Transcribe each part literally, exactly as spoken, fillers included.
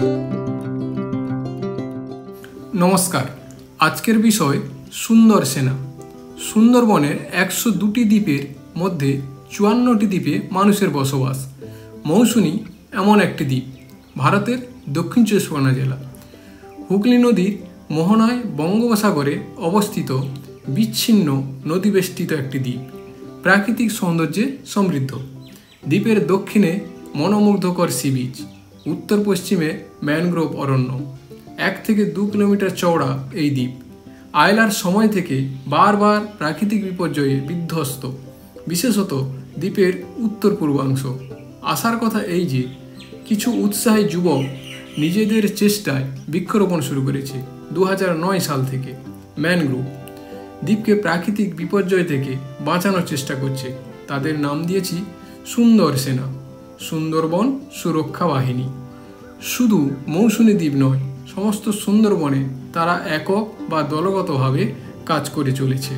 নমস্কার, আজকের বিষয় সুন্দর সেনা। সুন্দরবনের একশো দুটি দ্বীপের মধ্যে চুয়ান্নটি দ্বীপে মানুষের বসবাস। মৌসুনী এমন একটি দ্বীপ, ভারতের দক্ষিণ চব্বিশ পরগনা জেলা, হুগলি নদীর মোহনায় বঙ্গোপসাগরে অবস্থিত বিচ্ছিন্ন নদীবেষ্টিত একটি দ্বীপ, প্রাকৃতিক সৌন্দর্যে সমৃদ্ধ। দ্বীপের দক্ষিণে মনোমুগ্ধকর সি বিচ, উত্তর পশ্চিমে ম্যানগ্রোভ অরণ্য। এক থেকে দু কিলোমিটার চওড়া এই দ্বীপ আয়লার সময় থেকে বারবার প্রাকৃতিক বিপর্যয়ে বিধ্বস্ত, বিশেষত দ্বীপের উত্তর পূর্বাংশ। আসার কথা এই যে কিছু উৎসাহী যুবক নিজেদের চেষ্টায় বৃক্ষরোপণ শুরু করেছে দু হাজার নয় সাল থেকে। ম্যানগ্রোভ দ্বীপকে প্রাকৃতিক বিপর্যয় থেকে বাঁচানোর চেষ্টা করছে। তাদের নাম দিয়েছি সুন্দর সেনা, সুন্দরবন সুরক্ষা বাহিনী। শুধু মৌসুমী দ্বীপ নয়, সমস্ত সুন্দরবনে তারা একক বা দলগতভাবে কাজ করে চলেছে।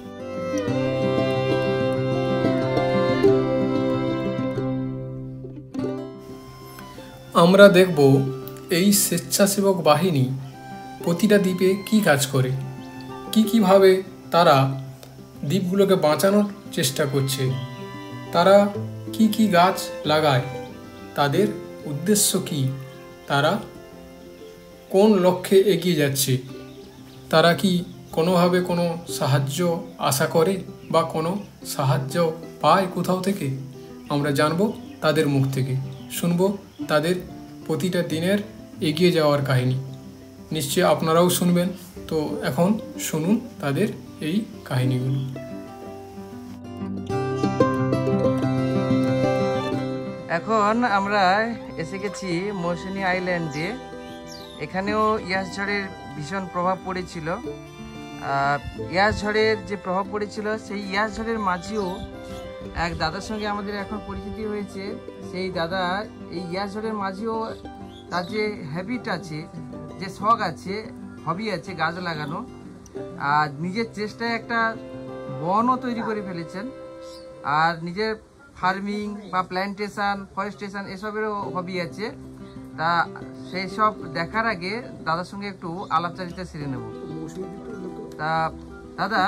আমরা দেখব এই স্বেচ্ছাসেবক বাহিনী প্রতিটা দ্বীপে কি কাজ করে, কি কিভাবে তারা দ্বীপগুলোকে বাঁচানোর চেষ্টা করছে, তারা কি কি গাছ লাগায়, তাদের উদ্দেশ্য কি, তারা কোন লক্ষ্যে এগিয়ে যাচ্ছে, তারা কি কোনোভাবে কোনো সাহায্য আশা করে বা কোনো সাহায্য পায় কোথাও থেকে। আমরা জানব তাদের মুখ থেকে, শুনব তাদের প্রতিটা দিনের এগিয়ে যাওয়ার কাহিনী। নিশ্চয়ই আপনারাও শুনবেন। তো এখন শুনুন তাদের এই কাহিনীগুলো। এখন আমরা এসে গেছি মৌসুনী আইল্যান্ডে। এখানেও ইয়াস ঝড়ের ভীষণ প্রভাব পড়েছিল। ইয়াস ঝড়ের যে প্রভাব পড়েছিল সেই ইয়াস ঝড়ের মাঝেও এক দাদার সঙ্গে আমাদের এখন পরিচিতি হয়েছে। সেই দাদা এই ইয়াস ঝড়ের মাঝেও তার যে হ্যাবিট আছে, যে শখ আছে, হবি আছে গাছ লাগানো, আর নিজের চেষ্টায় একটা বনও তৈরি করে ফেলেছেন। আর নিজের ফার্মিং বা প্ল্যান্টেশন, ফরেস্টেশন এসবেরও হবি আছে। তা সেই সব দেখার আগে দাদার সঙ্গে একটু আলাপচারিতা সেরে নেব। তা দাদা,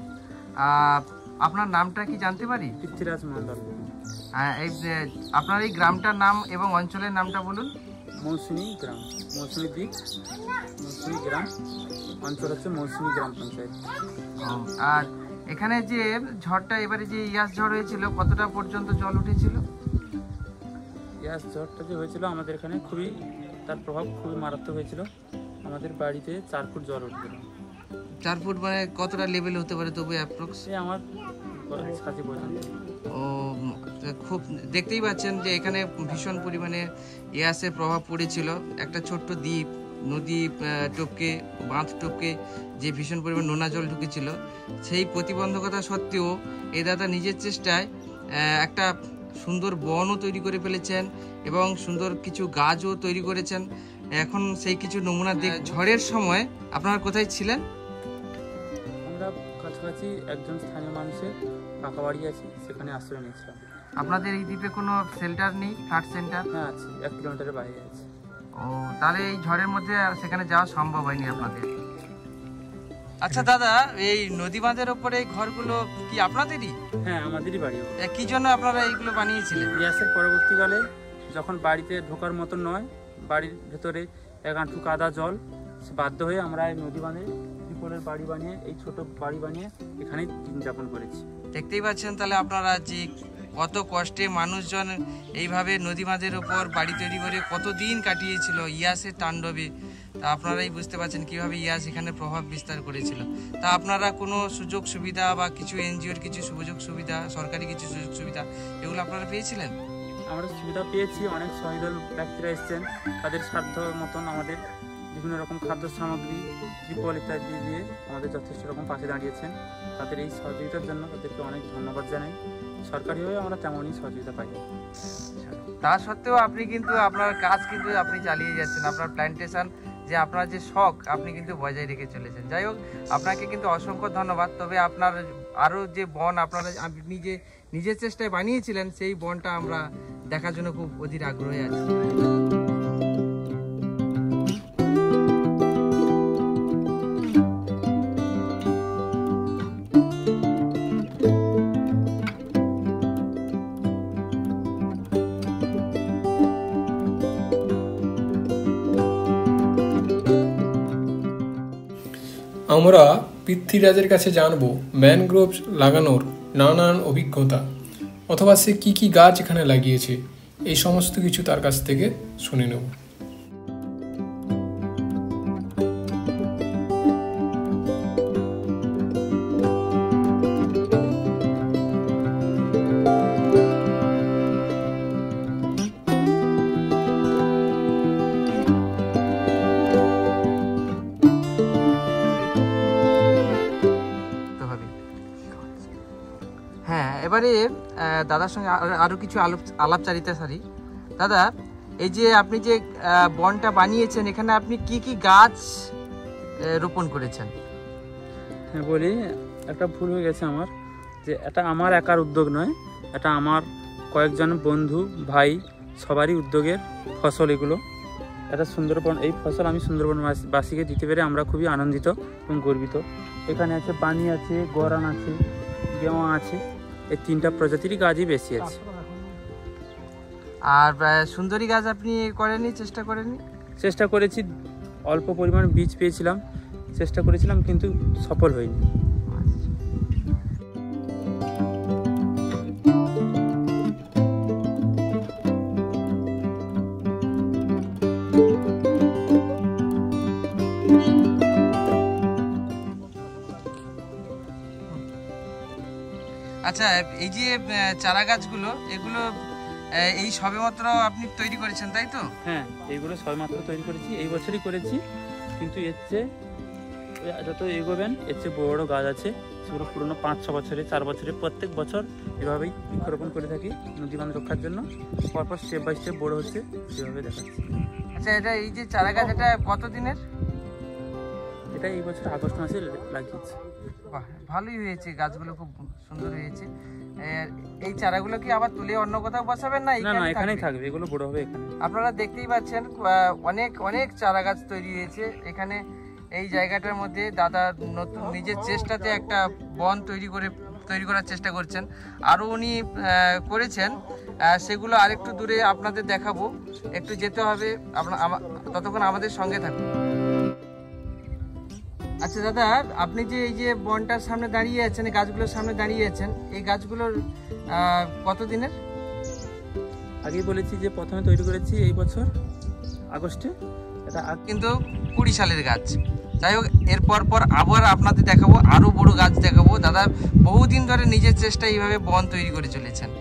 আপনার নামটা কি জানতে পারি? পৃথ্বীরাজ মন্ডল। এই আপনার এই গ্রামটার নাম এবং অঞ্চলের নামটা বলুন। মৌসুনী গ্রাম, মৌসুনী দ্বীপ, মৌসুনী গ্রাম, অঞ্চল হচ্ছে মৌসুনী গ্রাম পঞ্চায়েত। আর এখানে যে ঝড়টা, এবারে যে ইয়াস ঝড় হয়েছিল, কতটা পর্যন্ত জল উঠেছিল? ইয়াস ঝড়টা যে হয়েছিল আমাদের এখানে খুবই, তার প্রভাব খুবই মারাত্মক হয়েছিল। আমাদের বাড়িতে চার ফুট জল উঠছিল। চার ফুট মানে কতটা লেভেল হতে পারে তবু অ্যাপ্রক্স? আমার ছাতি পর্যন্ত। ও, খুব দেখতেই পাচ্ছেন যে এখানে ভীষণ পরিমাণে ইয়াসের প্রভাব পড়েছিল। একটা ছোট্ট দ্বীপ, নদী টপকে, বাঁধ টপকে যে ভীষণ পরিমাণ নোনা জল ঢুকেছিল, সেই প্রতিবন্ধকতা সত্ত্বেও এই দাদা নিজের চেষ্টায় একটা সুন্দর বনও তৈরি করে ফেলেছেন এবং সুন্দর কিছু গাছও তৈরি করেছেন। এখন সেই কিছু নমুনা দেখ। ঝড়ের সময় আপনারা কোথায় ছিলেন? আমরা কাছাকাছি একজন স্থানীয় মানুষের পাকা বাড়ি আছে, সেখানে আশ্রয় নিয়েছিলাম। আপনাদের এই দ্বীপে কোনো শেল্টার নেই, ফ্ল্যাট সেন্টার? হ্যাঁ আছে, এক কিলোমিটারের বাইরে আছে। ও, তাহলে এই ঝড়ের মধ্যে সেখানে যাওয়া সম্ভব হয়নি আপনাদের। আচ্ছা দাদা, এই নদী বাঁধের ওপরে এই ঘরগুলো কি আপনাদেরই? হ্যাঁ, আমাদেরই বাড়ি। কি জন্য আপনারা এইগুলো বানিয়েছিলেন? ইয়াসের পরবর্তীকালে যখন বাড়িতে ঢোকার মতো নয়, বাড়ির ভেতরে এক আঁঠু কাদা জল, সে বাধ্য হয়ে আমরা এই নদী বাঁধে ত্রিপলের বাড়ি বানিয়ে, এই ছোট বাড়ি বানিয়ে এখানেই দিন যাপন করেছি। দেখতেই পাচ্ছেন তাহলে আপনারা যে কত কষ্টে মানুষজন এইভাবে নদী বাঁধের ওপর বাড়ি তৈরি করে কত দিন কাটিয়েছিল ইয়াসের তাণ্ডবে। তা আপনারাই বুঝতে পারছেন কিভাবে ইয়াস এখানে প্রভাব বিস্তার করেছিল। তা আপনারা কোনো সুযোগ সুবিধা বা কিছু এনজিওর কিছু সুযোগ সুবিধা, সরকারি কিছু সুযোগ সুবিধা, এগুলো আপনারা পেয়েছিলেন? আমরা সুবিধা পেয়েছি। অনেক সহৃদয় ব্যক্তিরা এসেছেন, তাদের সাধ্য মতন আমাদের বিভিন্ন রকম খাদ্য সামগ্রী, ত্রিপল ইত্যাদি দিয়ে আমাদের যথেষ্ট রকম পাশে দাঁড়িয়েছেন। তাদের এই সহযোগিতার জন্য তাদেরকে অনেক ধন্যবাদ জানাই। সরকারিভাবে আমরা তেমনই সহযোগিতা পাই। তা সত্ত্বেও আপনি কিন্তু আপনার কাজ কিন্তু আপনি চালিয়ে যাচ্ছেন, আপনার প্ল্যান্টেশন যে আপনার যে শখ আপনি কিন্তু বজায় রেখে চলেছেন। যাই হোক, আপনাকে কিন্তু অসংখ্য ধন্যবাদ। তবে আপনার আরও যে বন আপনারা আপনি যে নিজের চেষ্টায় বানিয়েছিলেন, সেই বনটা আমরা দেখার জন্য খুব অধীর আগ্রহে আছি। আমরা পৃথ্বীরাজের কাছে জানব ম্যানগ্রোভ লাগানোর নানান অভিজ্ঞতা, অথবা সে কী কী গাছ এখানে লাগিয়েছে, এই সমস্ত কিছু তার কাছ থেকে শুনে নেব। হ্যাঁ, এবারে দাদার সঙ্গে আরও কিছু আলাপ আলাপচারিতা সারি। দাদা, এই যে আপনি যে বনটা বানিয়েছেন, এখানে আপনি কি কি গাছ রোপণ করেছেন? হ্যাঁ বলি, একটা ভুল হয়ে গেছে আমার, যে এটা আমার একার উদ্যোগ নয়, এটা আমার কয়েকজন বন্ধু ভাই সবারই উদ্যোগের ফসল এগুলো। এটা সুন্দরবন, এই ফসল আমি সুন্দরবনবাসীকে দিতে পেরে আমরা খুবই আনন্দিত এবং গর্বিত। এখানে আছে বানি আছে, গরান আছে, গেওয়া আছে, এই তিনটা প্রজাতিরই গাছই বেশি আছে। আর সুন্দরী গাছ আপনি করেননি, চেষ্টা করেননি? চেষ্টা করেছি, অল্প পরিমাণ বীজ পেয়েছিলাম, চেষ্টা করেছিলাম কিন্তু সফল হয়নি। আচ্ছা, এই যে চারা গাছগুলো, এগুলো এই সবেমাত্র আপনি তৈরি করেছেন, তাই তো? হ্যাঁ, এইগুলো সবেমাত্র তৈরি করেছি, এই বছরই করেছি, কিন্তু এর চেয়ে যত এগোবেন এর চেয়ে বড় বড় গাছ আছে, সেগুলো পুরোনো পাঁচ ছ বছরে চার বছরে প্রত্যেক বছর এভাবেই বৃক্ষরোপণ করে থাকি নদীবাঁধ রক্ষার জন্য। পরপর স্টেপ বাই স্টেপ বড় হচ্ছে, সেভাবে দেখাচ্ছি। আচ্ছা, এটা এই যে চারা গাছ, এটা কত দিনের? এটা এই বছর আগস্ট মাসে লাগিয়েছি। বাহ, ভালোই হয়েছে, গাছগুলো খুব সুন্দর হয়েছে। এই চারাগুলো কি আবার তুলে অন্য কোথাও বসাবেন না? না না, এখানেই থাকবে, এগুলো বড় হবে এখানে। আপনারা দেখতেই পাচ্ছেন অনেক অনেক চারা গাছ তৈরি হয়েছে এখানে। এই জায়গাটার মধ্যে দাদা নতুন নিজের চেষ্টাতে একটা বন তৈরি করে তৈরি করার চেষ্টা করছেন। আরও উনি করেছেন, সেগুলো আরেকটু দূরে আপনাদের দেখাবো, একটু যেতে হবে, আপনার ততক্ষণ আমাদের সঙ্গে থাকুন। আচ্ছা দাদা, আপনি যে এই যে বনটার সামনে দাঁড়িয়ে আছেন, এই গাছগুলোর সামনে দাঁড়িয়ে আছেন, এই গাছগুলোর কতদিনের? আগেই বলেছি যে প্রথমে তৈরি করেছি এই বছর আগস্টে, এটা কিন্তু কুড়ি সালের গাছ। যাই হোক, এরপর পর আবার আপনাদের দেখাবো, আরও বড় গাছ দেখাবো। দাদা বহুদিন ধরে নিজের চেষ্টায় এইভাবে বন তৈরি করে চলেছেন।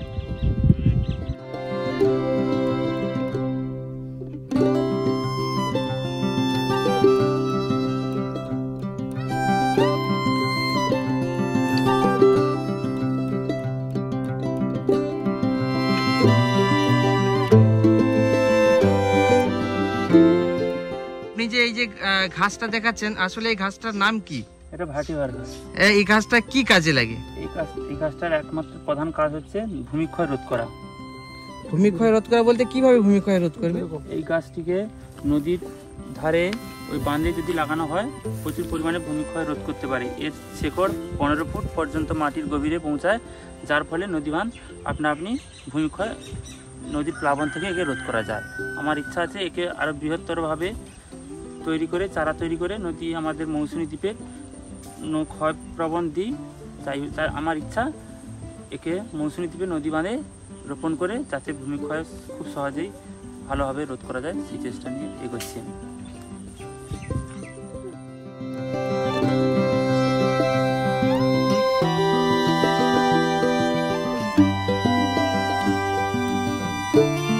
আপনি যে এই যে ঘাসটা দেখাচ্ছেন, আসলে এই ঘাসটার নাম কি? এটা ভাটিভার ঘাস। এই ঘাসটা কি কাজে লাগে? এই ঘাস এই ঘাসটার একমাত্র প্রধান কাজ হচ্ছে ভূমিক্ষয় রোধ করা। ভূমিক্ষয় রোধ করা বলতে কিভাবে ভূমিক্ষয় রোধ করবে? এই গাছটিকে নদীর ধারে ওই বাঁধে যদি লাগানো হয়, প্রচুর পরিমাণে ভূমিক্ষয় রোধ করতে পারে। এর শেকড় পনেরো ফুট পর্যন্ত মাটির গভীরে পৌঁছায়, যার ফলে নদীবাঁধ আপনা আপনি ভূমিক্ষয় নদীর প্লাবন থেকে একে রোধ করা যায়। আমার ইচ্ছা আছে একে আরও বৃহত্তরভাবে তৈরি করে, চারা তৈরি করে নদী আমাদের মৌসুমী দ্বীপে ক্ষয় প্রবণ দিই। তাই আমার ইচ্ছা একে মৌসুমী দ্বীপে নদী বাঁধে রোপণ করে, যাতে ভূমিক্ষয় খুব সহজেই ভালোভাবে রোধ করা যায়, সেই চেষ্টা নিয়ে এগোচ্ছি আমি। Thank you.